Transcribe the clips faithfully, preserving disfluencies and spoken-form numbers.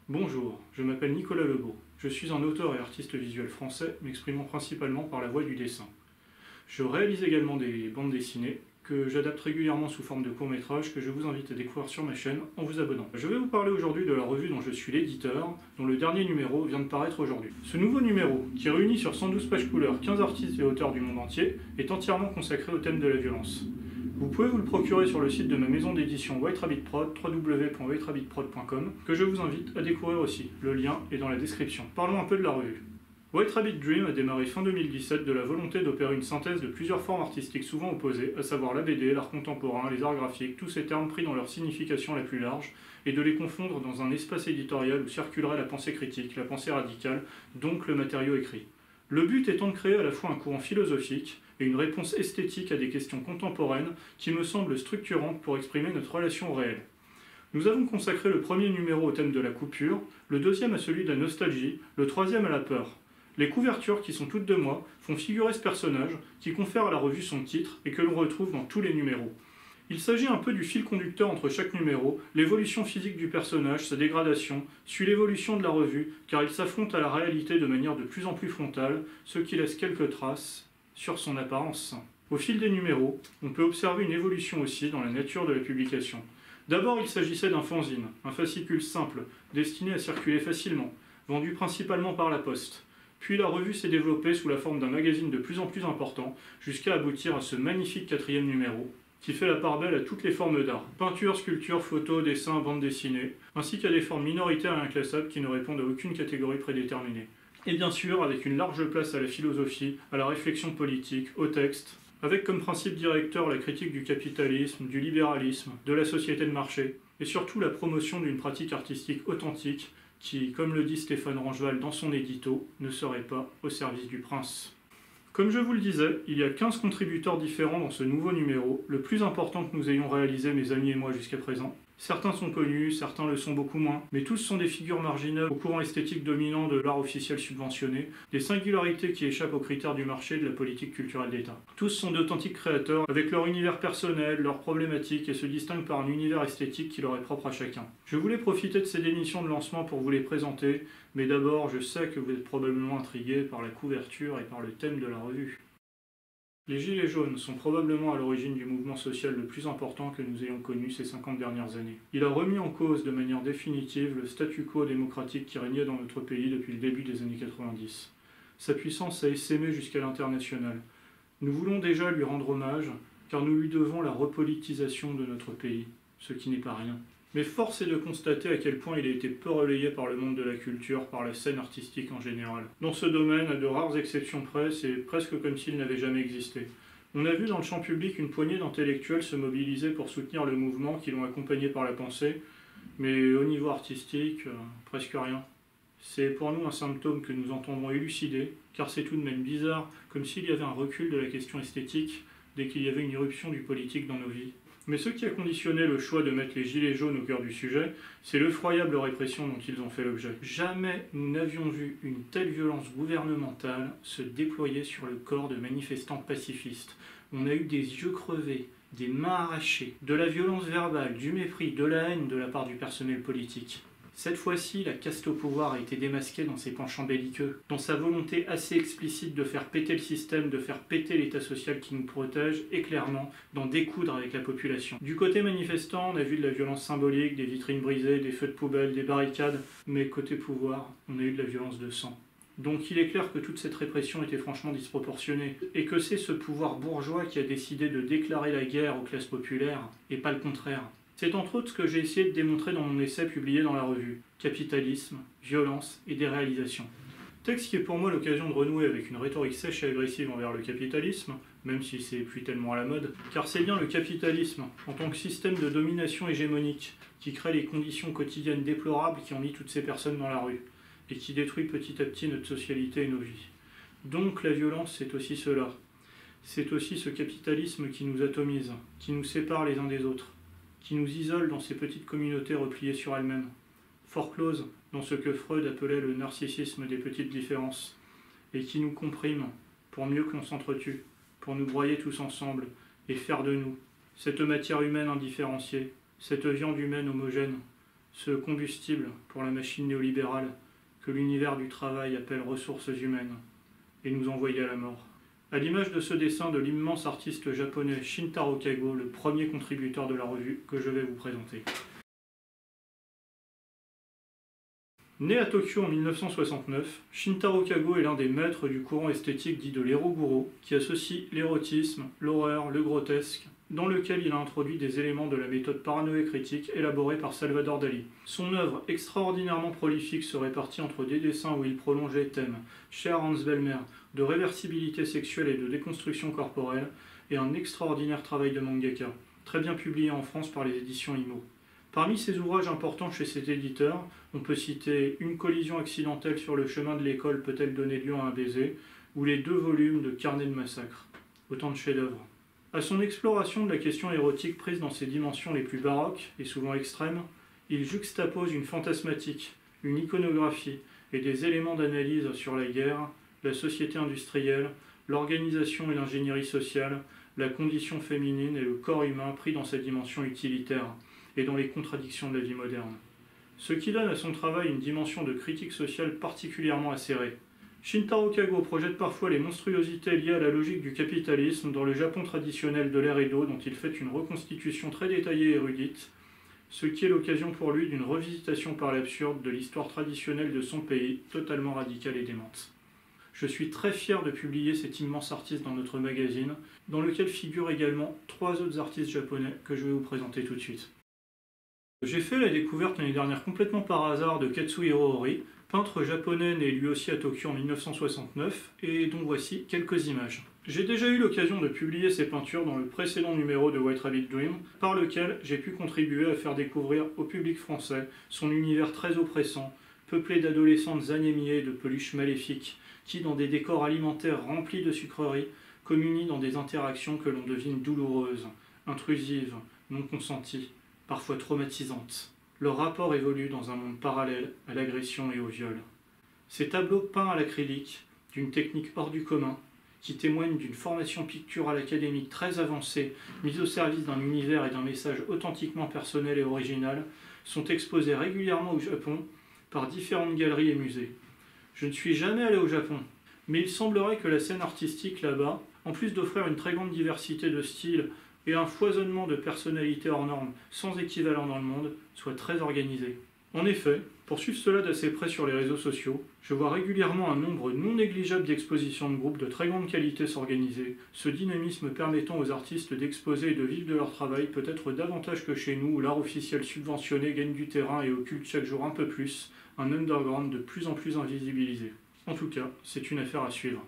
Bonjour, je m'appelle Nicolas Lebeau. Je suis un auteur et artiste visuel français, m'exprimant principalement par la voie du dessin. Je réalise également des bandes dessinées, que j'adapte régulièrement sous forme de courts-métrages que je vous invite à découvrir sur ma chaîne en vous abonnant. Je vais vous parler aujourd'hui de la revue dont je suis l'éditeur, dont le dernier numéro vient de paraître aujourd'hui. Ce nouveau numéro, qui réunit sur cent douze pages couleurs quinze artistes et auteurs du monde entier, est entièrement consacré au thème de la violence. Vous pouvez vous le procurer sur le site de ma maison d'édition White Rabbit Prod, w w w point white rabbit prod point com, que je vous invite à découvrir aussi. Le lien est dans la description. Parlons un peu de la revue. White Rabbit Dream a démarré fin deux mille dix-sept de la volonté d'opérer une synthèse de plusieurs formes artistiques souvent opposées, à savoir la B D, l'art contemporain, les arts graphiques, tous ces termes pris dans leur signification la plus large, et de les confondre dans un espace éditorial où circulerait la pensée critique, la pensée radicale, donc le matériau écrit. Le but étant de créer à la fois un courant philosophique et une réponse esthétique à des questions contemporaines qui me semblent structurantes pour exprimer notre relation au réel. Nous avons consacré le premier numéro au thème de la coupure, le deuxième à celui de la nostalgie, le troisième à la peur. Les couvertures, qui sont toutes de moi, font figurer ce personnage, qui confère à la revue son titre et que l'on retrouve dans tous les numéros. Il s'agit un peu du fil conducteur entre chaque numéro, l'évolution physique du personnage, sa dégradation, suit l'évolution de la revue, car il s'affronte à la réalité de manière de plus en plus frontale, ce qui laisse quelques traces sur son apparence. Au fil des numéros, on peut observer une évolution aussi dans la nature de la publication. D'abord, il s'agissait d'un fanzine, un fascicule simple, destiné à circuler facilement, vendu principalement par la poste. Puis la revue s'est développée sous la forme d'un magazine de plus en plus important, jusqu'à aboutir à ce magnifique quatrième numéro, qui fait la part belle à toutes les formes d'art. Peinture, sculpture, photo, dessin, bande dessinée, ainsi qu'à des formes minoritaires et inclassables qui ne répondent à aucune catégorie prédéterminée. Et bien sûr, avec une large place à la philosophie, à la réflexion politique, au texte, avec comme principe directeur la critique du capitalisme, du libéralisme, de la société de marché, et surtout la promotion d'une pratique artistique authentique, qui, comme le dit Stéphane Rangeval dans son édito, ne serait pas au service du prince. Comme je vous le disais, il y a quinze contributeurs différents dans ce nouveau numéro, le plus important que nous ayons réalisé mes amis et moi jusqu'à présent. Certains sont connus, certains le sont beaucoup moins, mais tous sont des figures marginales au courant esthétique dominant de l'art officiel subventionné, des singularités qui échappent aux critères du marché de la politique culturelle d'État. Tous sont d'authentiques créateurs, avec leur univers personnel, leurs problématiques, et se distinguent par un univers esthétique qui leur est propre à chacun. Je voulais profiter de ces démissions de lancement pour vous les présenter, mais d'abord, je sais que vous êtes probablement intrigués par la couverture et par le thème de la revue. Les Gilets jaunes sont probablement à l'origine du mouvement social le plus important que nous ayons connu ces cinquante dernières années. Il a remis en cause de manière définitive le statu quo démocratique qui régnait dans notre pays depuis le début des années quatre-vingt-dix. Sa puissance a essaimé jusqu'à l'international. Nous voulons déjà lui rendre hommage, car nous lui devons la repolitisation de notre pays, ce qui n'est pas rien. Mais force est de constater à quel point il a été peu relayé par le monde de la culture, par la scène artistique en général. Dans ce domaine, à de rares exceptions près, c'est presque comme s'il n'avait jamais existé. On a vu dans le champ public une poignée d'intellectuels se mobiliser pour soutenir le mouvement qui l'ont accompagné par la pensée, mais au niveau artistique, euh, presque rien. C'est pour nous un symptôme que nous entendrons élucider, car c'est tout de même bizarre, comme s'il y avait un recul de la question esthétique dès qu'il y avait une irruption du politique dans nos vies. Mais ce qui a conditionné le choix de mettre les gilets jaunes au cœur du sujet, c'est l'effroyable répression dont ils ont fait l'objet. Jamais nous n'avions vu une telle violence gouvernementale se déployer sur le corps de manifestants pacifistes. On a eu des yeux crevés, des mains arrachées, de la violence verbale, du mépris, de la haine de la part du personnel politique. Cette fois-ci, la caste au pouvoir a été démasquée dans ses penchants belliqueux, dans sa volonté assez explicite de faire péter le système, de faire péter l'état social qui nous protège, et clairement d'en découdre avec la population. Du côté manifestant, on a vu de la violence symbolique, des vitrines brisées, des feux de poubelle, des barricades, mais côté pouvoir, on a eu de la violence de sang. Donc il est clair que toute cette répression était franchement disproportionnée, et que c'est ce pouvoir bourgeois qui a décidé de déclarer la guerre aux classes populaires, et pas le contraire. C'est entre autres ce que j'ai essayé de démontrer dans mon essai publié dans la revue « Capitalisme, violence et déréalisation ». Texte qui est pour moi l'occasion de renouer avec une rhétorique sèche et agressive envers le capitalisme, même si c'est plus tellement à la mode, car c'est bien le capitalisme, en tant que système de domination hégémonique, qui crée les conditions quotidiennes déplorables qui ont mis toutes ces personnes dans la rue, et qui détruit petit à petit notre socialité et nos vies. Donc la violence, c'est aussi cela. C'est aussi ce capitalisme qui nous atomise, qui nous sépare les uns des autres, qui nous isole dans ces petites communautés repliées sur elles-mêmes, fort closes dans ce que Freud appelait le narcissisme des petites différences, et qui nous comprime pour mieux que l'on s'entretue, pour nous broyer tous ensemble et faire de nous cette matière humaine indifférenciée, cette viande humaine homogène, ce combustible pour la machine néolibérale que l'univers du travail appelle ressources humaines, et nous envoyer à la mort. À l'image de ce dessin de l'immense artiste japonais Shintaro Kago, le premier contributeur de la revue que je vais vous présenter. Né à Tokyo en mille neuf cent soixante-neuf, Shintaro Kago est l'un des maîtres du courant esthétique dit de l'Ero-Guro, qui associe l'érotisme, l'horreur, le grotesque, dans lequel il a introduit des éléments de la méthode paranoïa-critique élaborée par Salvador Dali. Son œuvre extraordinairement prolifique se répartit entre des dessins où il prolongeait thèmes, chers à Hans Bellmer, de réversibilité sexuelle et de déconstruction corporelle, et un extraordinaire travail de mangaka, très bien publié en France par les éditions Imo. Parmi ses ouvrages importants chez cet éditeur, on peut citer Une collision accidentelle sur le chemin de l'école peut-elle donner lieu à un baiser, ou les deux volumes de Carnet de massacre. Autant de chefs-d'œuvre. À son exploration de la question érotique prise dans ses dimensions les plus baroques et souvent extrêmes, il juxtapose une fantasmatique, une iconographie et des éléments d'analyse sur la guerre, la société industrielle, l'organisation et l'ingénierie sociale, la condition féminine et le corps humain pris dans sa dimension utilitaire et dans les contradictions de la vie moderne. Ce qui donne à son travail une dimension de critique sociale particulièrement acérée. Shintaro Kago projette parfois les monstruosités liées à la logique du capitalisme dans le Japon traditionnel de l'ère Edo dont il fait une reconstitution très détaillée et érudite, ce qui est l'occasion pour lui d'une revisitation par l'absurde de l'histoire traditionnelle de son pays, totalement radicale et démente. Je suis très fier de publier cet immense artiste dans notre magazine, dans lequel figurent également trois autres artistes japonais que je vais vous présenter tout de suite. J'ai fait la découverte l'année dernière complètement par hasard de Katsuhiro Ori, peintre japonais né lui aussi à Tokyo en mille neuf cent soixante-neuf, et dont voici quelques images. J'ai déjà eu l'occasion de publier ses peintures dans le précédent numéro de White Rabbit Dream, par lequel j'ai pu contribuer à faire découvrir au public français son univers très oppressant, peuplé d'adolescentes anémiées et de peluches maléfiques, qui, dans des décors alimentaires remplis de sucreries, communient dans des interactions que l'on devine douloureuses, intrusives, non consenties, parfois traumatisantes. Leur rapport évolue dans un monde parallèle à l'agression et au viol. Ces tableaux peints à l'acrylique, d'une technique hors du commun, qui témoignent d'une formation picturale académique très avancée, mise au service d'un univers et d'un message authentiquement personnel et original, sont exposés régulièrement au Japon par différentes galeries et musées. Je ne suis jamais allé au Japon, mais il semblerait que la scène artistique là-bas, en plus d'offrir une très grande diversité de styles et un foisonnement de personnalités hors normes sans équivalent dans le monde, soit très organisée. En effet, pour suivre cela d'assez près sur les réseaux sociaux, je vois régulièrement un nombre non négligeable d'expositions de groupes de très grande qualité s'organiser, ce dynamisme permettant aux artistes d'exposer et de vivre de leur travail peut-être davantage que chez nous où l'art officiel subventionné gagne du terrain et occulte chaque jour un peu plus, un underground de plus en plus invisibilisé. En tout cas, c'est une affaire à suivre.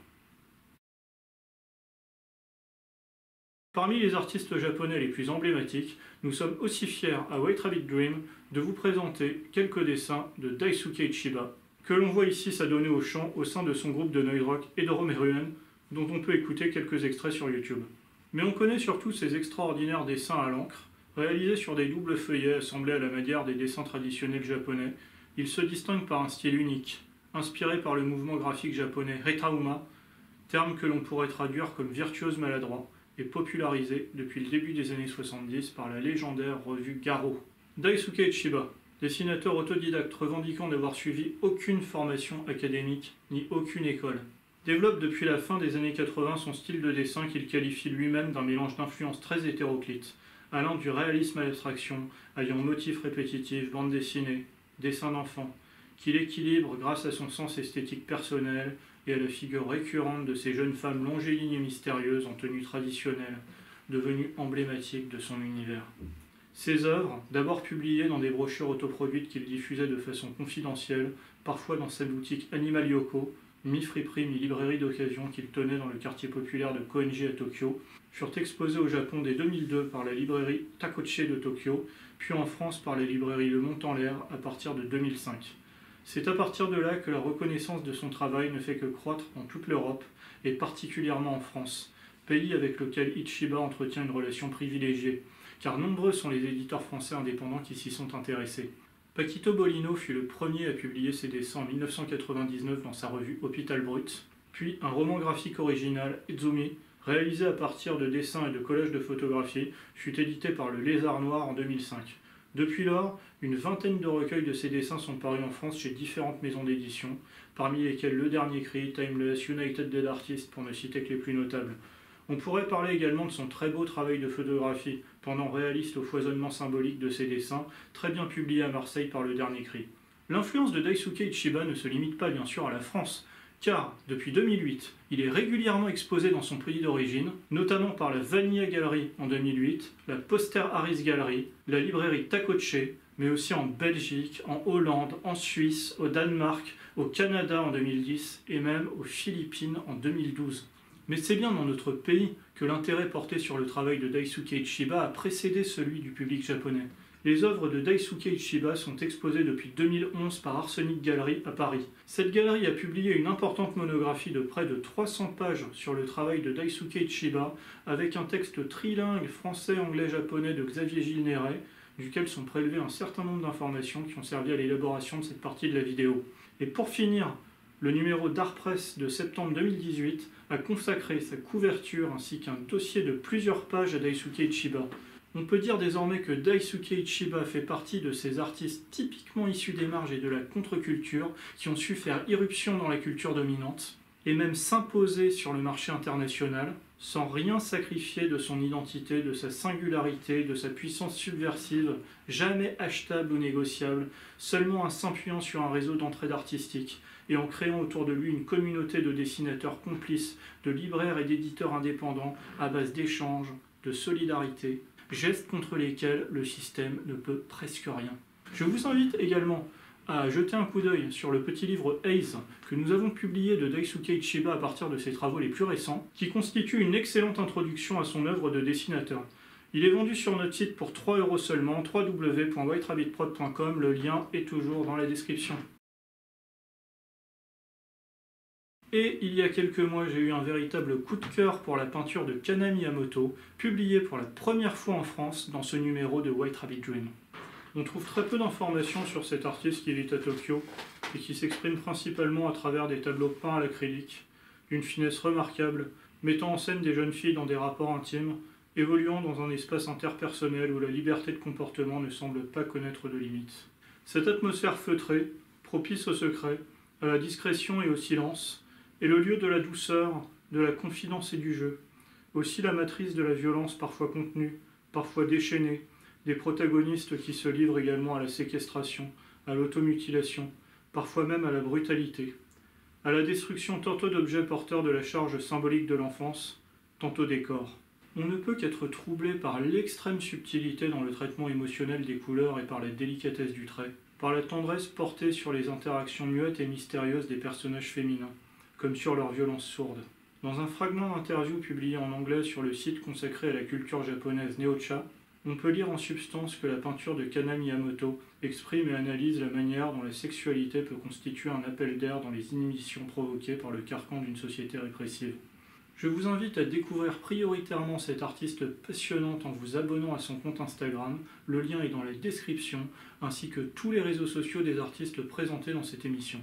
Parmi les artistes japonais les plus emblématiques, nous sommes aussi fiers à White Rabbit Dream de vous présenter quelques dessins de Daisuke Ichiba, que l'on voit ici s'adonner au chant au sein de son groupe de Noise Rock et de Romeruen, dont on peut écouter quelques extraits sur YouTube. Mais on connaît surtout ses extraordinaires dessins à l'encre, réalisés sur des doubles feuillets assemblés à la manière des dessins traditionnels japonais. Il se distingue par un style unique, inspiré par le mouvement graphique japonais Retauma, terme que l'on pourrait traduire comme virtuose maladroit, et popularisé depuis le début des années soixante-dix par la légendaire revue Garo. Daisuke Ichiba, dessinateur autodidacte revendiquant n'avoir suivi aucune formation académique ni aucune école, développe depuis la fin des années quatre-vingts son style de dessin qu'il qualifie lui-même d'un mélange d'influences très hétéroclites, allant du réalisme à l'abstraction, ayant motifs répétitifs, bande dessinée, dessin d'enfant, qu'il équilibre grâce à son sens esthétique personnel et à la figure récurrente de ces jeunes femmes longélignes et mystérieuses en tenue traditionnelle, devenues emblématiques de son univers. Ses œuvres, d'abord publiées dans des brochures autoproduites qu'il diffusait de façon confidentielle, parfois dans sa boutique Animal Yoko, mi-friperie, mi-librairie d'occasion qu'il tenait dans le quartier populaire de Koenji à Tokyo, furent exposées au Japon dès deux mille deux par la librairie Takoche de Tokyo, puis en France par la librairie Le Mont-en-l'Air à partir de deux mille cinq. C'est à partir de là que la reconnaissance de son travail ne fait que croître dans toute l'Europe, et particulièrement en France, pays avec lequel Ichiba entretient une relation privilégiée, car nombreux sont les éditeurs français indépendants qui s'y sont intéressés. Paquito Bolino fut le premier à publier ses dessins en mille neuf cent quatre-vingt-dix-neuf dans sa revue Hôpital Brut, puis un roman graphique original, Izumi, réalisé à partir de dessins et de collages de photographies, fut édité par le Lézard Noir en deux mille cinq. Depuis lors, une vingtaine de recueils de ses dessins sont parus en France chez différentes maisons d'édition, parmi lesquelles Le Dernier Cri, Timeless, United Dead Artists, pour ne citer que les plus notables. On pourrait parler également de son très beau travail de photographie, pendant réaliste au foisonnement symbolique de ses dessins, très bien publié à Marseille par Le Dernier Cri. L'influence de Daisuke Ichiba ne se limite pas bien sûr à la France, car depuis deux mille huit, il est régulièrement exposé dans son pays d'origine, notamment par la Vanilla Gallery en deux mille huit, la Poster Harris Gallery, la librairie Takoche, mais aussi en Belgique, en Hollande, en Suisse, au Danemark, au Canada en deux mille dix et même aux Philippines en deux mille douze. Mais c'est bien dans notre pays que l'intérêt porté sur le travail de Daisuke Ichiba a précédé celui du public japonais. Les œuvres de Daisuke Ichiba sont exposées depuis deux mille onze par Arsenic Gallery à Paris. Cette galerie a publié une importante monographie de près de trois cents pages sur le travail de Daisuke Ichiba, avec un texte trilingue français, anglais, japonais de Xavier Gilles Néret, duquel sont prélevés un certain nombre d'informations qui ont servi à l'élaboration de cette partie de la vidéo. Et pour finir, le numéro d'Art Press de septembre deux mille dix-huit a consacré sa couverture ainsi qu'un dossier de plusieurs pages à Daisuke Ichiba. On peut dire désormais que Daisuke Ichiba fait partie de ces artistes typiquement issus des marges et de la contre-culture qui ont su faire irruption dans la culture dominante et même s'imposer sur le marché international sans rien sacrifier de son identité, de sa singularité, de sa puissance subversive, jamais achetable ou négociable, seulement en s'appuyant sur un réseau d'entraide artistique et en créant autour de lui une communauté de dessinateurs complices, de libraires et d'éditeurs indépendants à base d'échanges, de solidarité, gestes contre lesquels le système ne peut presque rien. Je vous invite également à jeter un coup d'œil sur le petit livre Ace que nous avons publié de Daisuke Ichiba à partir de ses travaux les plus récents, qui constitue une excellente introduction à son œuvre de dessinateur. Il est vendu sur notre site pour trois euros seulement, w w w point white rabbit prod point com, le lien est toujours dans la description. Et il y a quelques mois, j'ai eu un véritable coup de cœur pour la peinture de Kana Miyamoto, publiée pour la première fois en France dans ce numéro de White Rabbit Dream. On trouve très peu d'informations sur cet artiste qui vit à Tokyo et qui s'exprime principalement à travers des tableaux peints à l'acrylique, d'une finesse remarquable, mettant en scène des jeunes filles dans des rapports intimes, évoluant dans un espace interpersonnel où la liberté de comportement ne semble pas connaître de limites. Cette atmosphère feutrée, propice au secret, à la discrétion et au silence, est le lieu de la douceur, de la confidence et du jeu, aussi la matrice de la violence parfois contenue, parfois déchaînée, des protagonistes qui se livrent également à la séquestration, à l'automutilation, parfois même à la brutalité, à la destruction tantôt d'objets porteurs de la charge symbolique de l'enfance, tantôt des corps. On ne peut qu'être troublé par l'extrême subtilité dans le traitement émotionnel des couleurs et par la délicatesse du trait, par la tendresse portée sur les interactions muettes et mystérieuses des personnages féminins, comme sur leur violence sourde. Dans un fragment d'interview publié en anglais sur le site consacré à la culture japonaise Neocha, on peut lire en substance que la peinture de Kana Miyamoto exprime et analyse la manière dont la sexualité peut constituer un appel d'air dans les inhibitions provoquées par le carcan d'une société répressive. Je vous invite à découvrir prioritairement cette artiste passionnante en vous abonnant à son compte Instagram, le lien est dans la description, ainsi que tous les réseaux sociaux des artistes présentés dans cette émission.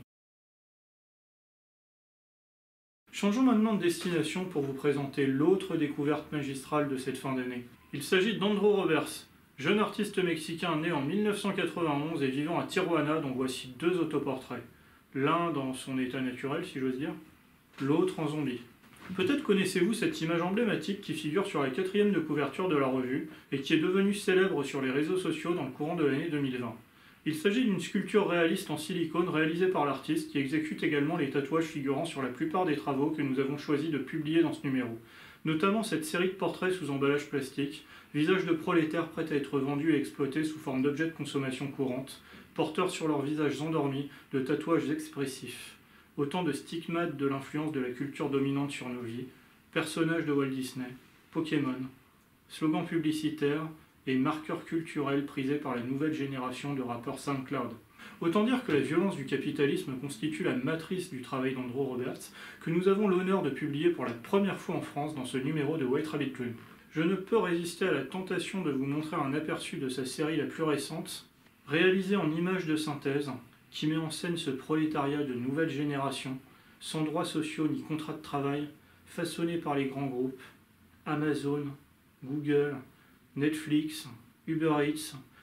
Changeons maintenant de destination pour vous présenter l'autre découverte magistrale de cette fin d'année. Il s'agit d'Andrew Roberts, jeune artiste mexicain né en mille neuf cent quatre-vingt-onze et vivant à Tijuana, dont voici deux autoportraits. L'un dans son état naturel, si j'ose dire, l'autre en zombie. Peut-être connaissez-vous cette image emblématique qui figure sur la quatrième de couverture de la revue et qui est devenue célèbre sur les réseaux sociaux dans le courant de l'année deux mille vingt. Il s'agit d'une sculpture réaliste en silicone réalisée par l'artiste qui exécute également les tatouages figurant sur la plupart des travaux que nous avons choisi de publier dans ce numéro. Notamment cette série de portraits sous emballage plastique, visages de prolétaires prêts à être vendus et exploités sous forme d'objets de consommation courante, porteurs sur leurs visages endormis de tatouages expressifs. Autant de stigmates de l'influence de la culture dominante sur nos vies, personnages de Walt Disney, Pokémon, slogans publicitaires et marqueurs culturels prisés par la nouvelle génération de rappeurs SoundCloud. Autant dire que la violence du capitalisme constitue la matrice du travail d'Andrew Roberts, que nous avons l'honneur de publier pour la première fois en France dans ce numéro de White Rabbit Dream. Je ne peux résister à la tentation de vous montrer un aperçu de sa série la plus récente, réalisée en images de synthèse, qui met en scène ce prolétariat de nouvelle génération, sans droits sociaux ni contrats de travail, façonné par les grands groupes, Amazon, Google, Netflix, Uber Eats,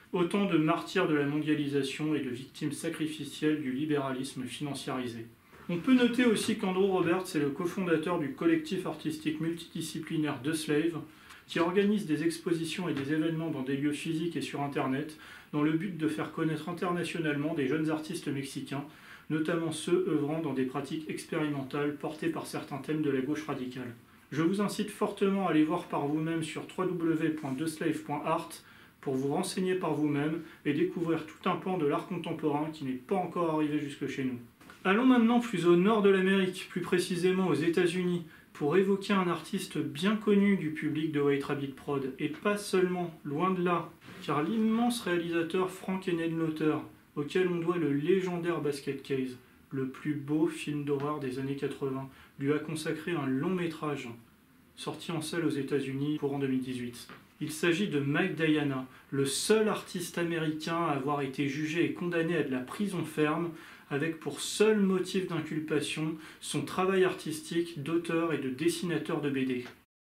Autant de martyrs de la mondialisation et de victimes sacrificielles du libéralisme financiarisé. On peut noter aussi qu'Andrew Roberts est le cofondateur du collectif artistique multidisciplinaire The Slave, qui organise des expositions et des événements dans des lieux physiques et sur Internet, dans le but de faire connaître internationalement des jeunes artistes mexicains, notamment ceux œuvrant dans des pratiques expérimentales portées par certains thèmes de la gauche radicale. Je vous incite fortement à aller voir par vous-même sur w w w point the slave point art pour vous renseigner par vous-même et découvrir tout un pan de l'art contemporain qui n'est pas encore arrivé jusque chez nous. Allons maintenant plus au nord de l'Amérique, plus précisément aux États-Unis, pour évoquer un artiste bien connu du public de White Rabbit Prod, et pas seulement, loin de là, car l'immense réalisateur Frank Henenlotter, auquel on doit le légendaire Basket Case, le plus beau film d'horreur des années quatre-vingts, lui a consacré un long métrage, sorti en salle aux États-Unis courant deux mille dix-huit. Il s'agit de Mike Diana, le seul artiste américain à avoir été jugé et condamné à de la prison ferme, avec pour seul motif d'inculpation son travail artistique d'auteur et de dessinateur de B D.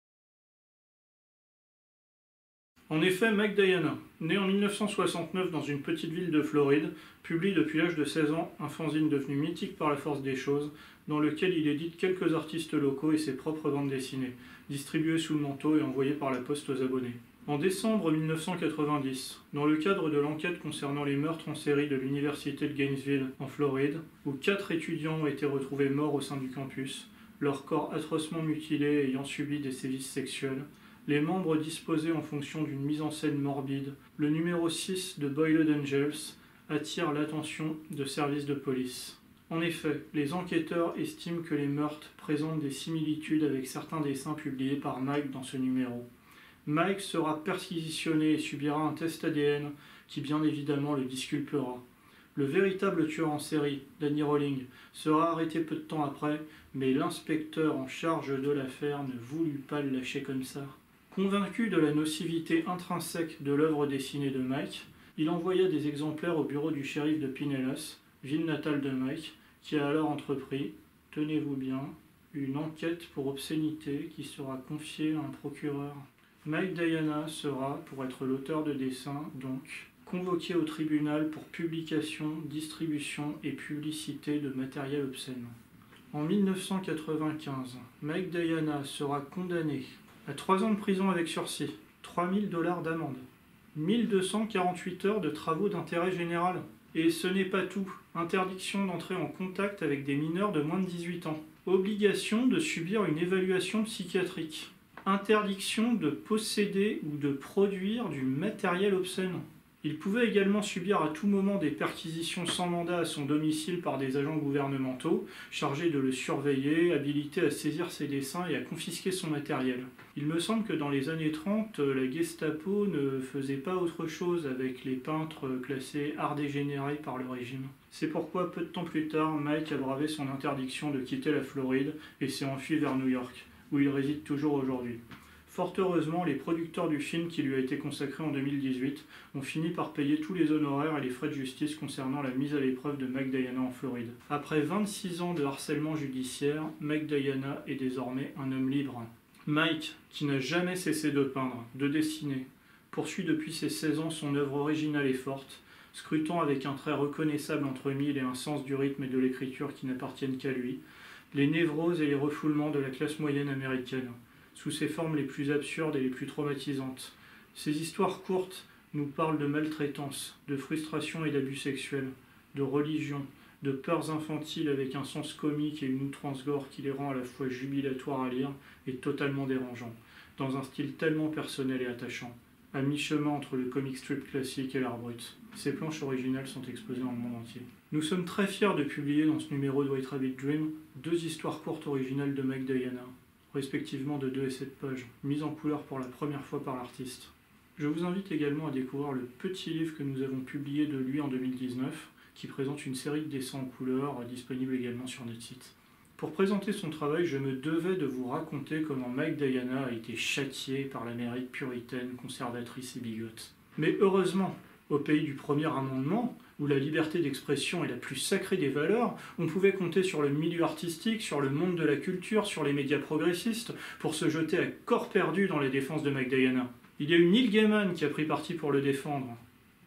En effet, Mike Diana, né en mille neuf cent soixante-neuf dans une petite ville de Floride, publie depuis l'âge de seize ans un fanzine devenu mythique par la force des choses, dans lequel il édite quelques artistes locaux et ses propres bandes dessinées, distribuées sous le manteau et envoyées par la poste aux abonnés. En décembre mille neuf cent quatre-vingt-dix, dans le cadre de l'enquête concernant les meurtres en série de l'université de Gainesville, en Floride, où quatre étudiants ont été retrouvés morts au sein du campus, leurs corps atrocement mutilés ayant subi des sévices sexuels, les membres disposés en fonction d'une mise en scène morbide, le numéro six de Boiled Angels attire l'attention de services de police. En effet, les enquêteurs estiment que les meurtres présentent des similitudes avec certains dessins publiés par Mike dans ce numéro. Mike sera perquisitionné et subira un test A D N qui bien évidemment le disculpera. Le véritable tueur en série, Danny Rolling, sera arrêté peu de temps après, mais l'inspecteur en charge de l'affaire ne voulut pas le lâcher comme ça. Convaincu de la nocivité intrinsèque de l'œuvre dessinée de Mike, il envoya des exemplaires au bureau du shérif de Pinellas, ville natale de Mike, qui a alors entrepris, tenez-vous bien, une enquête pour obscénité qui sera confiée à un procureur. Mike Diana sera, pour être l'auteur de dessins, donc, convoqué au tribunal pour publication, distribution et publicité de matériel obscène. En mille neuf cent quatre-vingt-quinze, Mike Diana sera condamné à trois ans de prison avec sursis, trois mille dollars d'amende, mille deux cent quarante-huit heures de travaux d'intérêt général. Et ce n'est pas tout, interdiction d'entrer en contact avec des mineurs de moins de dix-huit ans, obligation de subir une évaluation psychiatrique, interdiction de posséder ou de produire du matériel obscène. Il pouvait également subir à tout moment des perquisitions sans mandat à son domicile par des agents gouvernementaux, chargés de le surveiller, habilités à saisir ses dessins et à confisquer son matériel. Il me semble que dans les années trente, la Gestapo ne faisait pas autre chose avec les peintres classés art dégénéré par le régime. C'est pourquoi peu de temps plus tard, Mike a bravé son interdiction de quitter la Floride et s'est enfui vers New York, où il réside toujours aujourd'hui. Fort heureusement, les producteurs du film qui lui a été consacré en deux mille dix-huit ont fini par payer tous les honoraires et les frais de justice concernant la mise à l'épreuve de Mike Diana en Floride. Après vingt-six ans de harcèlement judiciaire, Mike Diana est désormais un homme libre. Mike, qui n'a jamais cessé de peindre, de dessiner, poursuit depuis ses seize ans son œuvre originale et forte, scrutant avec un trait reconnaissable entre mille et un sens du rythme et de l'écriture qui n'appartiennent qu'à lui, les névroses et les refoulements de la classe moyenne américaine, sous ses formes les plus absurdes et les plus traumatisantes. Ces histoires courtes nous parlent de maltraitance, de frustration et d'abus sexuels, de religion, de peurs infantiles avec un sens comique et une outrance gore qui les rend à la fois jubilatoires à lire et totalement dérangeants, dans un style tellement personnel et attachant, à mi-chemin entre le comic strip classique et l'art brut. Ces planches originales sont exposées dans le monde entier. Nous sommes très fiers de publier dans ce numéro de White Rabbit Dream deux histoires courtes originales de Mike Diana, respectivement de deux et sept pages, mises en couleur pour la première fois par l'artiste. Je vous invite également à découvrir le petit livre que nous avons publié de lui en deux mille dix-neuf, qui présente une série de dessins en couleur, disponible également sur notre site. Pour présenter son travail, je me devais de vous raconter comment Mike Diana a été châtié par l'Amérique puritaine, conservatrice et bigote. Mais heureusement, au pays du premier amendement, où la liberté d'expression est la plus sacrée des valeurs, on pouvait compter sur le milieu artistique, sur le monde de la culture, sur les médias progressistes, pour se jeter à corps perdu dans les défenses de Mike Diana. Il y a eu Neil Gaiman qui a pris parti pour le défendre.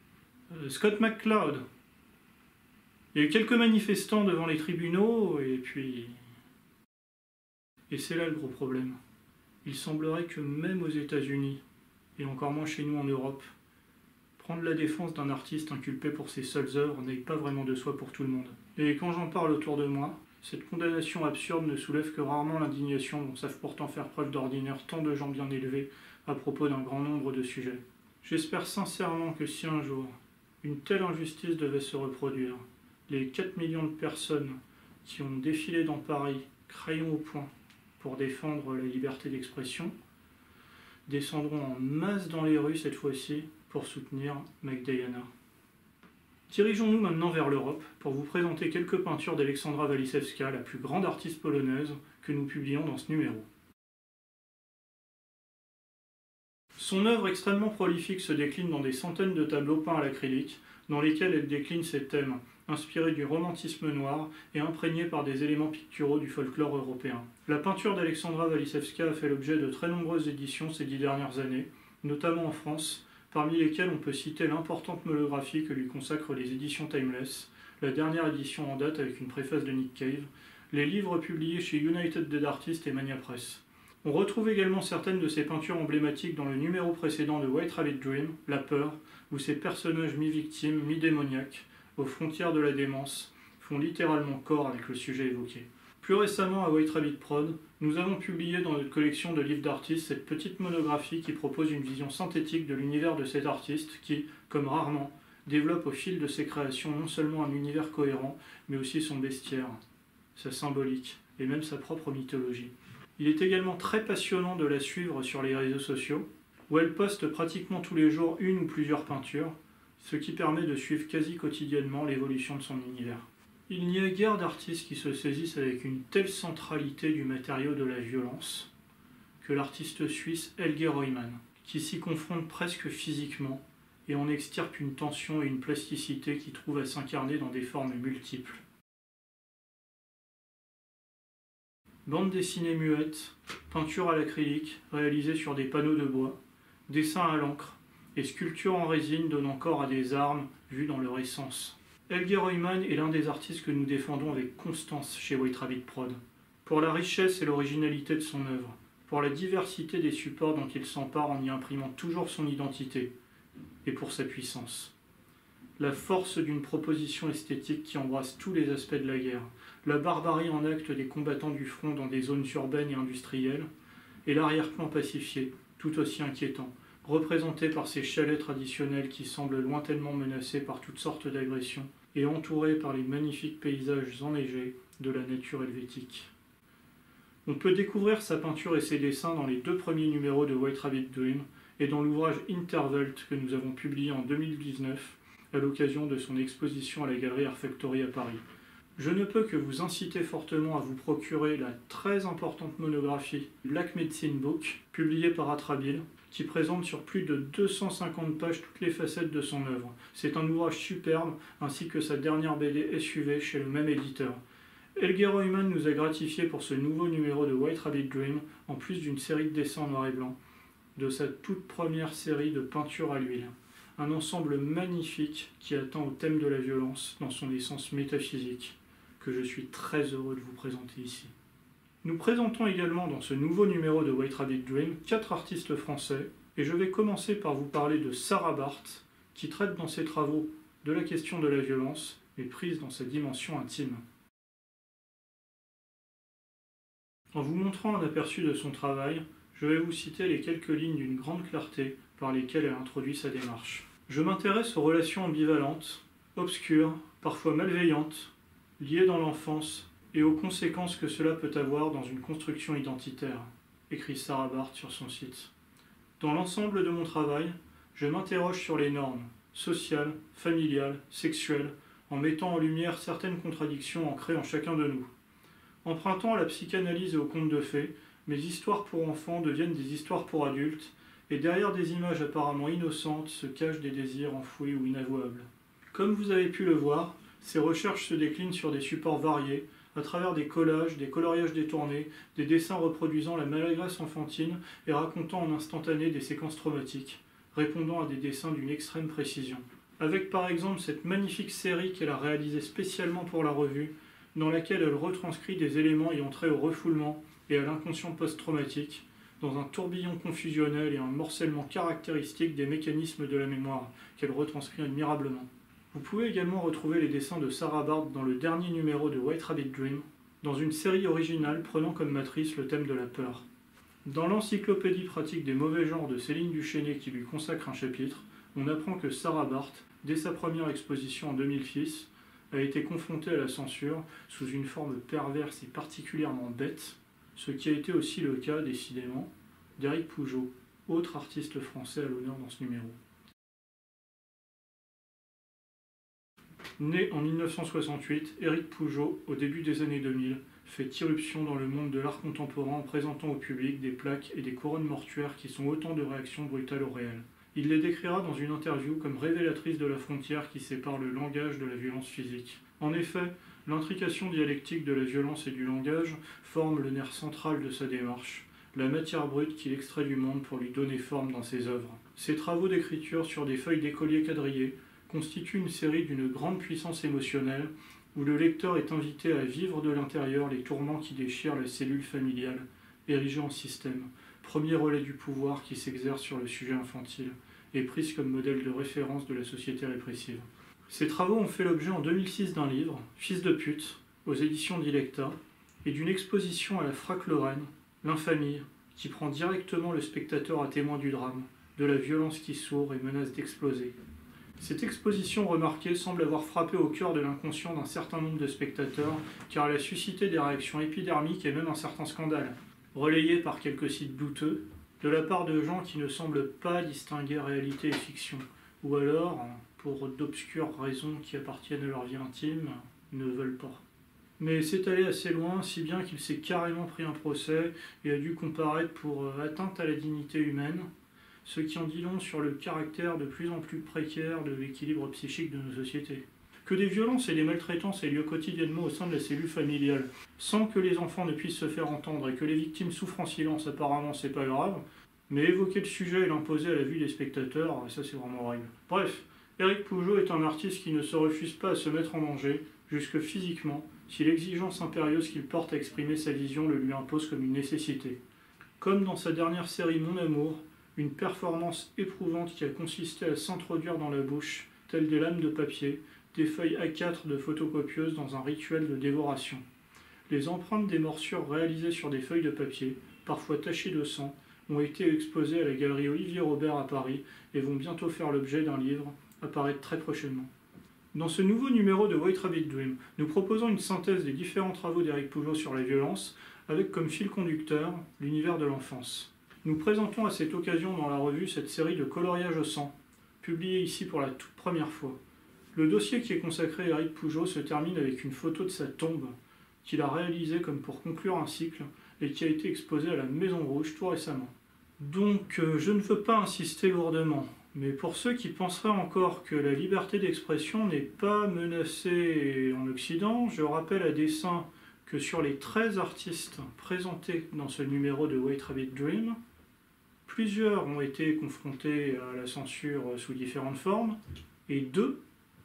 Euh, Scott McCloud. Il y a eu quelques manifestants devant les tribunaux, et puis... Et c'est là le gros problème. Il semblerait que même aux États-Unis, et encore moins chez nous en Europe, prendre la défense d'un artiste inculpé pour ses seules œuvres n'aille pas vraiment de soi pour tout le monde. Et quand j'en parle autour de moi, cette condamnation absurde ne soulève que rarement l'indignation dont savent pourtant faire preuve d'ordinaire tant de gens bien élevés à propos d'un grand nombre de sujets. J'espère sincèrement que si un jour, une telle injustice devait se reproduire, les quatre millions de personnes qui ont défilé dans Paris, crayon au poing, pour défendre la liberté d'expression, descendront en masse dans les rues cette fois-ci pour soutenir Magdalena. Dirigeons-nous maintenant vers l'Europe pour vous présenter quelques peintures d'Aleksandra Waliszewska, la plus grande artiste polonaise que nous publions dans ce numéro. Son œuvre extrêmement prolifique se décline dans des centaines de tableaux peints à l'acrylique, dans lesquels elle décline ses thèmes, inspirés du romantisme noir et imprégnés par des éléments picturaux du folklore européen. La peinture d'Aleksandra Waliszewska a fait l'objet de très nombreuses éditions ces dix dernières années, notamment en France, parmi lesquelles on peut citer l'importante monographie que lui consacrent les éditions Timeless, la dernière édition en date avec une préface de Nick Cave, les livres publiés chez United Dead Artists et Mania Press. On retrouve également certaines de ses peintures emblématiques dans le numéro précédent de White Rabbit Dream, La Peur, où ces personnages mi-victimes, mi-démoniaques, aux frontières de la démence, font littéralement corps avec le sujet évoqué. Plus récemment, à White Rabbit Prod, nous avons publié dans notre collection de livres d'artistes cette petite monographie qui propose une vision synthétique de l'univers de cet artiste qui, comme rarement, développe au fil de ses créations non seulement un univers cohérent, mais aussi son bestiaire, sa symbolique et même sa propre mythologie. Il est également très passionnant de la suivre sur les réseaux sociaux, où elle poste pratiquement tous les jours une ou plusieurs peintures, ce qui permet de suivre quasi quotidiennement l'évolution de son univers. Il n'y a guère d'artistes qui se saisissent avec une telle centralité du matériau de la violence que l'artiste suisse Helge Reumann, qui s'y confronte presque physiquement et en extirpe une tension et une plasticité qui trouvent à s'incarner dans des formes multiples. Bande dessinée muette, peinture à l'acrylique réalisée sur des panneaux de bois, dessin à l'encre et sculpture en résine donnant corps à des armes vues dans leur essence. Helge Reumann est l'un des artistes que nous défendons avec constance chez White Rabbit Prod, pour la richesse et l'originalité de son œuvre, pour la diversité des supports dont il s'empare en y imprimant toujours son identité, et pour sa puissance. La force d'une proposition esthétique qui embrasse tous les aspects de la guerre, la barbarie en acte des combattants du front dans des zones urbaines et industrielles, et l'arrière-plan pacifié, tout aussi inquiétant, représenté par ces chalets traditionnels qui semblent lointainement menacés par toutes sortes d'agressions, et entourés par les magnifiques paysages enneigés de la nature helvétique. On peut découvrir sa peinture et ses dessins dans les deux premiers numéros de White Rabbit Dream et dans l'ouvrage Intervelt que nous avons publié en deux mille dix-neuf à l'occasion de son exposition à la Galerie Art Factory à Paris. Je ne peux que vous inciter fortement à vous procurer la très importante monographie Black Medicine Book, publiée par Atrabile, qui présente sur plus de deux cent cinquante pages toutes les facettes de son œuvre. C'est un ouvrage superbe, ainsi que sa dernière B D S U V chez le même éditeur. Helge Reumann nous a gratifié pour ce nouveau numéro de White Rabbit Dream, en plus d'une série de dessins en noir et blanc, de sa toute première série de peintures à l'huile. Un ensemble magnifique qui attend au thème de la violence dans son essence métaphysique, que je suis très heureux de vous présenter ici. Nous présentons également dans ce nouveau numéro de White Rabbit Dream quatre artistes français, et je vais commencer par vous parler de Sarah Barthes, qui traite dans ses travaux de la question de la violence, mais prise dans sa dimension intime. En vous montrant un aperçu de son travail, je vais vous citer les quelques lignes d'une grande clarté par lesquelles elle introduit sa démarche. Je m'intéresse aux relations ambivalentes, obscures, parfois malveillantes, liées dans l'enfance, et aux conséquences que cela peut avoir dans une construction identitaire, écrit Sarah Barthes sur son site. Dans l'ensemble de mon travail, je m'interroge sur les normes sociales, familiales, sexuelles, en mettant en lumière certaines contradictions ancrées en chacun de nous. Empruntant à la psychanalyse et aux contes de fées, mes histoires pour enfants deviennent des histoires pour adultes, et derrière des images apparemment innocentes se cachent des désirs enfouis ou inavouables. Comme vous avez pu le voir, ces recherches se déclinent sur des supports variés, à travers des collages, des coloriages détournés, des dessins reproduisant la maladresse enfantine et racontant en instantané des séquences traumatiques, répondant à des dessins d'une extrême précision. avec par exemple cette magnifique série qu'elle a réalisée spécialement pour la revue, dans laquelle elle retranscrit des éléments ayant trait au refoulement et à l'inconscient post-traumatique, dans un tourbillon confusionnel et un morcellement caractéristique des mécanismes de la mémoire, qu'elle retranscrit admirablement. Vous pouvez également retrouver les dessins de Sarah Bart dans le dernier numéro de White Rabbit Dream, dans une série originale prenant comme matrice le thème de la peur. Dans l'encyclopédie pratique des mauvais genres de Céline Duchesnay qui lui consacre un chapitre, on apprend que Sarah Bart, dès sa première exposition en deux mille six, a été confrontée à la censure sous une forme perverse et particulièrement bête, ce qui a été aussi le cas, décidément, d'Éric Pougeot, autre artiste français à l'honneur dans ce numéro. Né en mille neuf cent soixante-huit, Éric Pougeot, au début des années deux mille, fait irruption dans le monde de l'art contemporain en présentant au public des plaques et des couronnes mortuaires qui sont autant de réactions brutales au réel. Il les décrira dans une interview comme révélatrices de la frontière qui sépare le langage de la violence physique. En effet, l'intrication dialectique de la violence et du langage forme le nerf central de sa démarche, la matière brute qu'il extrait du monde pour lui donner forme dans ses œuvres. Ses travaux d'écriture sur des feuilles d'écolier quadrillées constituent une série d'une grande puissance émotionnelle où le lecteur est invité à vivre de l'intérieur les tourments qui déchirent la cellule familiale, érigée en système, premier relais du pouvoir qui s'exerce sur le sujet infantile, et prise comme modèle de référence de la société répressive. Ces travaux ont fait l'objet en deux mille six d'un livre, Fils de pute, aux éditions Dilecta, et d'une exposition à la Frac Lorraine, L'infamie, qui prend directement le spectateur à témoin du drame, de la violence qui sourd et menace d'exploser. Cette exposition remarquée semble avoir frappé au cœur de l'inconscient d'un certain nombre de spectateurs, car elle a suscité des réactions épidermiques et même un certain scandale, relayé par quelques sites douteux, de la part de gens qui ne semblent pas distinguer réalité et fiction, ou alors, pour d'obscures raisons qui appartiennent à leur vie intime, ne veulent pas. Mais c'est allé assez loin, si bien qu'il s'est carrément pris un procès et a dû comparaître pour atteinte à la dignité humaine, ce qui en dit long sur le caractère de plus en plus précaire de l'équilibre psychique de nos sociétés. Que des violences et des maltraitances aient lieu quotidiennement au sein de la cellule familiale, sans que les enfants ne puissent se faire entendre et que les victimes souffrent en silence, apparemment c'est pas grave, mais évoquer le sujet et l'imposer à la vue des spectateurs, ça c'est vraiment horrible. Bref, Éric Pougeot est un artiste qui ne se refuse pas à se mettre en danger, jusque physiquement, si l'exigence impérieuse qu'il porte à exprimer sa vision le lui impose comme une nécessité. Comme dans sa dernière série Mon Amour, une performance éprouvante qui a consisté à s'introduire dans la bouche, telles des lames de papier, des feuilles A quatre de photocopieuse dans un rituel de dévoration. Les empreintes des morsures réalisées sur des feuilles de papier, parfois tachées de sang, ont été exposées à la galerie Olivier Robert à Paris et vont bientôt faire l'objet d'un livre, apparaître très prochainement. Dans ce nouveau numéro de White Rabbit Dream, nous proposons une synthèse des différents travaux d'Éric Pougeot sur la violence, avec comme fil conducteur l'univers de l'enfance. Nous présentons à cette occasion dans la revue cette série de coloriage au sang, publiée ici pour la toute première fois. Le dossier qui est consacré à Éric Pougeot se termine avec une photo de sa tombe, qu'il a réalisée comme pour conclure un cycle, et qui a été exposée à la Maison Rouge tout récemment. Donc, euh, je ne veux pas insister lourdement, mais pour ceux qui penseraient encore que la liberté d'expression n'est pas menacée en Occident, je rappelle à dessein que sur les treize artistes présentés dans ce numéro de White Rabbit Dream, plusieurs ont été confrontés à la censure sous différentes formes, et deux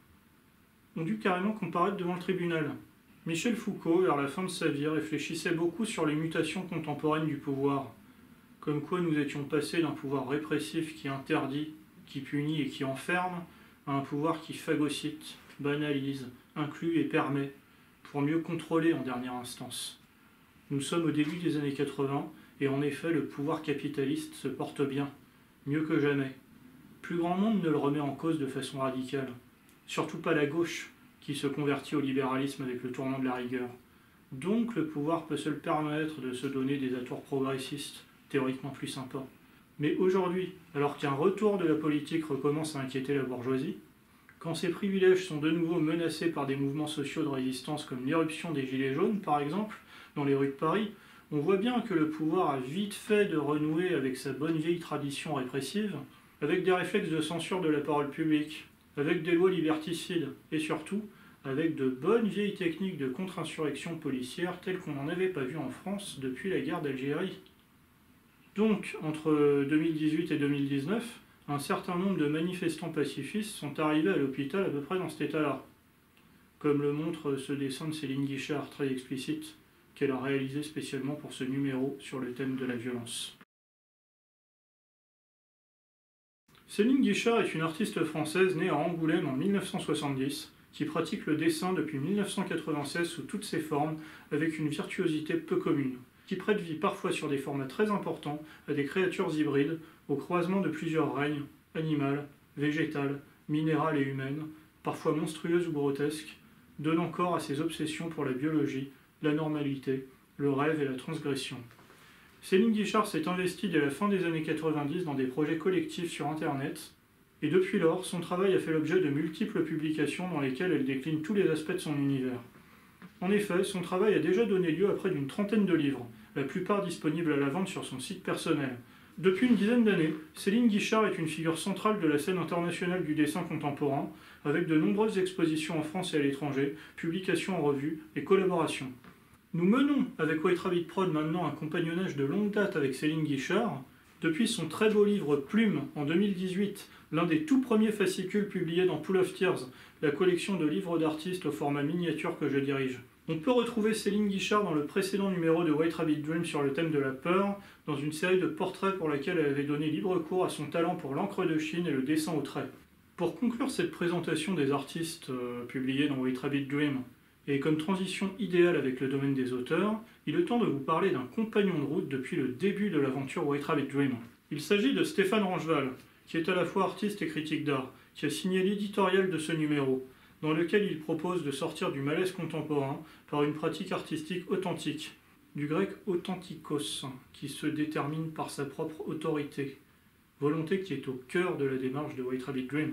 ont dû carrément comparaître devant le tribunal. Michel Foucault, vers la fin de sa vie, réfléchissait beaucoup sur les mutations contemporaines du pouvoir, comme quoi nous étions passés d'un pouvoir répressif qui interdit, qui punit et qui enferme, à un pouvoir qui phagocyte, banalise, inclut et permet, pour mieux contrôler en dernière instance. Nous sommes au début des années quatre-vingts, et en effet le pouvoir capitaliste se porte bien, mieux que jamais. Plus grand monde ne le remet en cause de façon radicale, surtout pas la gauche, qui se convertit au libéralisme avec le tournant de la rigueur. Donc le pouvoir peut se le permettre de se donner des atours progressistes, théoriquement plus sympas. Mais aujourd'hui, alors qu'un retour de la politique recommence à inquiéter la bourgeoisie, quand ses privilèges sont de nouveau menacés par des mouvements sociaux de résistance comme l'éruption des Gilets jaunes par exemple, dans les rues de Paris, on voit bien que le pouvoir a vite fait de renouer avec sa bonne vieille tradition répressive, avec des réflexes de censure de la parole publique, avec des lois liberticides, et surtout avec de bonnes vieilles techniques de contre-insurrection policière telles qu'on n'en avait pas vu en France depuis la guerre d'Algérie. Donc, entre deux mille dix-huit et deux mille dix-neuf, un certain nombre de manifestants pacifistes sont arrivés à l'hôpital à peu près dans cet état-là, comme le montre ce dessin de Céline Guichard très explicite qu'elle a réalisé spécialement pour ce numéro sur le thème de la violence. Céline Guichard est une artiste française née à Angoulême en mille neuf cent soixante-dix, qui pratique le dessin depuis mille neuf cent quatre-vingt-seize sous toutes ses formes, avec une virtuosité peu commune, qui prête vie parfois sur des formats très importants à des créatures hybrides, au croisement de plusieurs règnes, animales, végétales, minérales et humaines, parfois monstrueuses ou grotesques, donnant corps à ses obsessions pour la biologie, la normalité, le rêve et la transgression. Céline Guichard s'est investie dès la fin des années quatre-vingt-dix dans des projets collectifs sur Internet, et depuis lors, son travail a fait l'objet de multiples publications dans lesquelles elle décline tous les aspects de son univers. En effet, son travail a déjà donné lieu à près d'une trentaine de livres, la plupart disponibles à la vente sur son site personnel. Depuis une dizaine d'années, Céline Guichard est une figure centrale de la scène internationale du dessin contemporain, avec de nombreuses expositions en France et à l'étranger, publications en revue et collaborations. Nous menons avec White Rabbit Prod maintenant un compagnonnage de longue date avec Céline Guichard. Depuis son très beau livre Plume en deux mille dix-huit, l'un des tout premiers fascicules publiés dans Pool of Tears, la collection de livres d'artistes au format miniature que je dirige. On peut retrouver Céline Guichard dans le précédent numéro de White Rabbit Dream sur le thème de la peur, dans une série de portraits pour laquelle elle avait donné libre cours à son talent pour l'encre de Chine et le dessin au trait. Pour conclure cette présentation des artistes euh, publiés dans White Rabbit Dream, et comme transition idéale avec le domaine des auteurs, il est temps de vous parler d'un compagnon de route depuis le début de l'aventure White Rabbit Dream. Il s'agit de Stéphane Rangeval, qui est à la fois artiste et critique d'art, qui a signé l'éditorial de ce numéro, dans lequel il propose de sortir du malaise contemporain par une pratique artistique authentique, du grec authentikos, qui se détermine par sa propre autorité, volonté qui est au cœur de la démarche de White Rabbit Dream.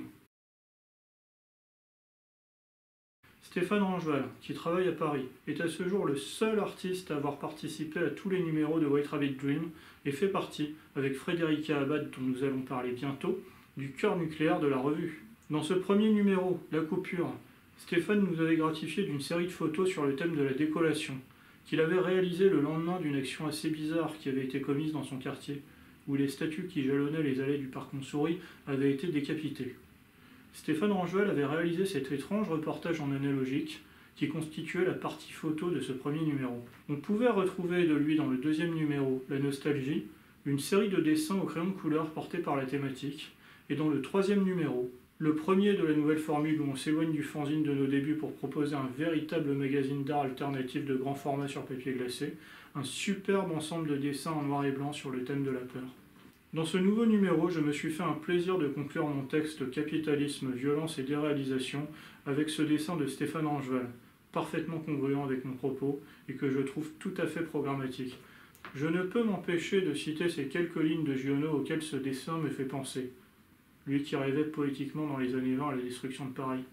Stéphane Rangeval, qui travaille à Paris, est à ce jour le seul artiste à avoir participé à tous les numéros de White Rabbit Dream et fait partie, avec Frédérica Abad dont nous allons parler bientôt, du cœur nucléaire de la revue. Dans ce premier numéro, La Coupure, Stéphane nous avait gratifié d'une série de photos sur le thème de la décollation, qu'il avait réalisé le lendemain d'une action assez bizarre qui avait été commise dans son quartier, où les statues qui jalonnaient les allées du parc Montsouris avaient été décapitées. Stéphane Rangeval avait réalisé cet étrange reportage en analogique qui constituait la partie photo de ce premier numéro. On pouvait retrouver de lui dans le deuxième numéro, La Nostalgie, une série de dessins au crayon de couleur portés par la thématique, et dans le troisième numéro, le premier de la nouvelle formule où on s'éloigne du fanzine de nos débuts pour proposer un véritable magazine d'art alternatif de grand format sur papier glacé, un superbe ensemble de dessins en noir et blanc sur le thème de la peur. Dans ce nouveau numéro, je me suis fait un plaisir de conclure mon texte Capitalisme, violence et déréalisation avec ce dessin de Stéphane Rangeval, parfaitement congruent avec mon propos et que je trouve tout à fait programmatique. Je ne peux m'empêcher de citer ces quelques lignes de Giono auxquelles ce dessin me fait penser, lui qui rêvait poétiquement dans les années vingt à la destruction de Paris.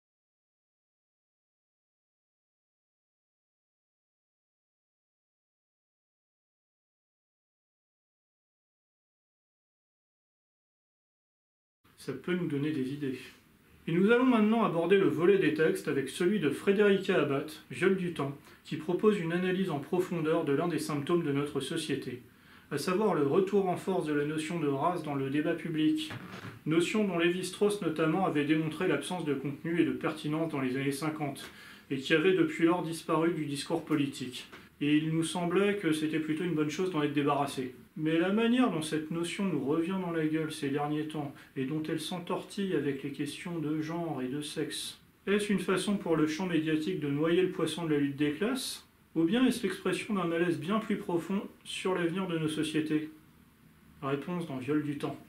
Ça peut nous donner des idées. Et nous allons maintenant aborder le volet des textes avec celui de Frédérica Abad, Viol du temps, qui propose une analyse en profondeur de l'un des symptômes de notre société, à savoir le retour en force de la notion de race dans le débat public, notion dont Lévi-Strauss notamment avait démontré l'absence de contenu et de pertinence dans les années cinquante, et qui avait depuis lors disparu du discours politique. Et il nous semblait que c'était plutôt une bonne chose d'en être débarrassé. Mais la manière dont cette notion nous revient dans la gueule ces derniers temps, et dont elle s'entortille avec les questions de genre et de sexe, est-ce une façon pour le champ médiatique de noyer le poisson de la lutte des classes ? Ou bien est-ce l'expression d'un malaise bien plus profond sur l'avenir de nos sociétés ? Réponse dans Viol du temps.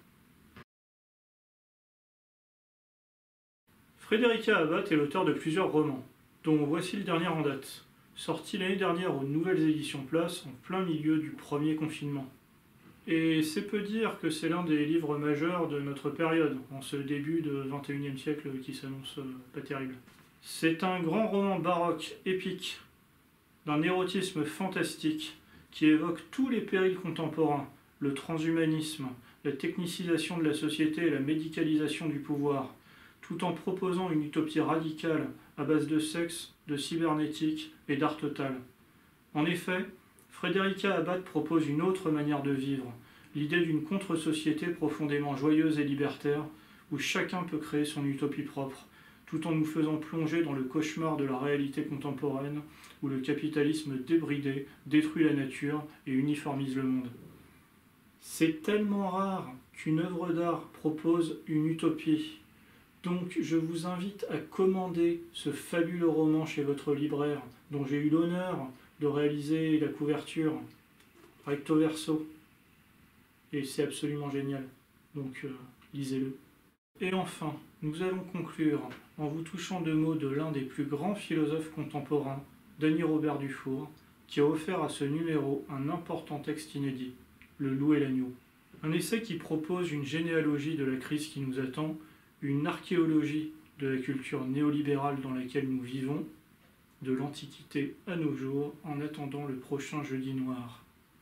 Frédérica Abad est l'auteur de plusieurs romans, dont voici le dernier en date, sorti l'année dernière aux Nouvelles Éditions Place en plein milieu du premier confinement. Et c'est peu dire que c'est l'un des livres majeurs de notre période, en ce début de vingt et unième siècle qui s'annonce pas terrible. C'est un grand roman baroque, épique, d'un érotisme fantastique, qui évoque tous les périls contemporains, le transhumanisme, la technicisation de la société et la médicalisation du pouvoir, tout en proposant une utopie radicale à base de sexe, de cybernétique et d'art total. En effet, Frédérica Abad propose une autre manière de vivre, l'idée d'une contre-société profondément joyeuse et libertaire, où chacun peut créer son utopie propre, tout en nous faisant plonger dans le cauchemar de la réalité contemporaine, où le capitalisme débridé détruit la nature et uniformise le monde. C'est tellement rare qu'une œuvre d'art propose une utopie. Donc je vous invite à commander ce fabuleux roman chez votre libraire, dont j'ai eu l'honneur de réaliser la couverture recto verso. Et c'est absolument génial. Donc euh, lisez-le. Et enfin, nous allons conclure en vous touchant deux mots de l'un des plus grands philosophes contemporains, Danny Robert Dufour, qui a offert à ce numéro un important texte inédit, Le loup et l'agneau. Un essai qui propose une généalogie de la crise qui nous attend, une archéologie de la culture néolibérale dans laquelle nous vivons, de l'Antiquité à nos jours, en attendant le prochain Jeudi noir.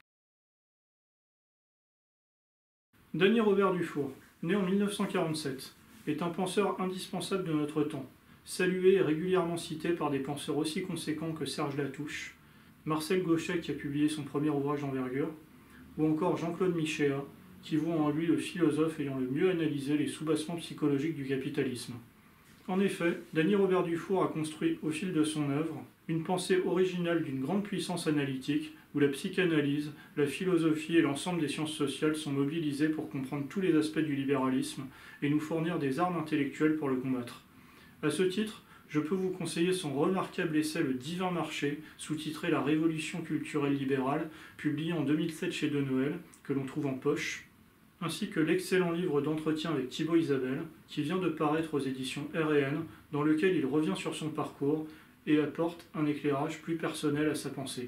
Danny Robert Dufour, né en mille neuf cent quarante-sept, est un penseur indispensable de notre temps, salué et régulièrement cité par des penseurs aussi conséquents que Serge Latouche, Marcel Gauchet qui a publié son premier ouvrage d'envergure, ou encore Jean-Claude Michéa, qui voit en lui le philosophe ayant le mieux analysé les soubassements psychologiques du capitalisme. En effet, Danny Robert Dufour a construit au fil de son œuvre une pensée originale d'une grande puissance analytique où la psychanalyse, la philosophie et l'ensemble des sciences sociales sont mobilisés pour comprendre tous les aspects du libéralisme et nous fournir des armes intellectuelles pour le combattre. À ce titre, je peux vous conseiller son remarquable essai Le Divin Marché, sous-titré La Révolution culturelle libérale, publié en deux mille sept chez De Noël, que l'on trouve en poche, ainsi que l'excellent livre d'entretien avec Thibaut Isabelle, qui vient de paraître aux éditions R et N, dans lequel il revient sur son parcours et apporte un éclairage plus personnel à sa pensée.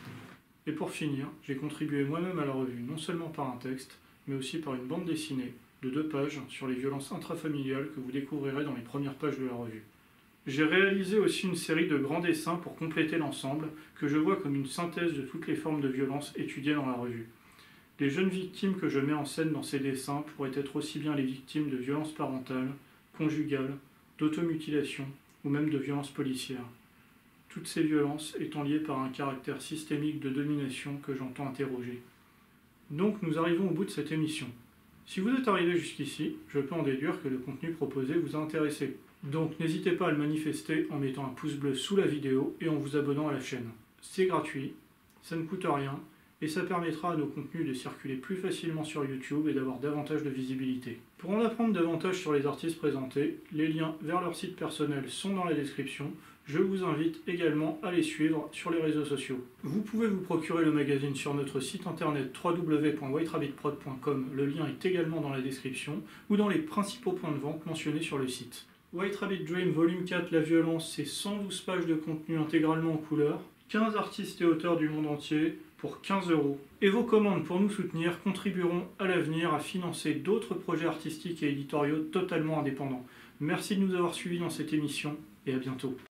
Et pour finir, j'ai contribué moi-même à la revue non seulement par un texte, mais aussi par une bande dessinée de deux pages sur les violences intrafamiliales que vous découvrirez dans les premières pages de la revue. J'ai réalisé aussi une série de grands dessins pour compléter l'ensemble, que je vois comme une synthèse de toutes les formes de violence étudiées dans la revue. Les jeunes victimes que je mets en scène dans ces dessins pourraient être aussi bien les victimes de violences parentales, conjugales, d'automutilation ou même de violences policières. Toutes ces violences étant liées par un caractère systémique de domination que j'entends interroger. Donc nous arrivons au bout de cette émission. Si vous êtes arrivé jusqu'ici, je peux en déduire que le contenu proposé vous a intéressé. Donc n'hésitez pas à le manifester en mettant un pouce bleu sous la vidéo et en vous abonnant à la chaîne. C'est gratuit, ça ne coûte rien, et ça permettra à nos contenus de circuler plus facilement sur YouTube et d'avoir davantage de visibilité. Pour en apprendre davantage sur les artistes présentés, les liens vers leur site personnel sont dans la description. Je vous invite également à les suivre sur les réseaux sociaux. Vous pouvez vous procurer le magazine sur notre site internet w w w point white rabbit prod point com, le lien est également dans la description, ou dans les principaux points de vente mentionnés sur le site. White Rabbit Dream Volume quatre, La violence, c'est cent douze pages de contenu intégralement en couleur, quinze artistes et auteurs du monde entier, pour quinze euros. Et vos commandes pour nous soutenir contribueront à l'avenir à financer d'autres projets artistiques et éditoriaux totalement indépendants. Merci de nous avoir suivis dans cette émission et à bientôt.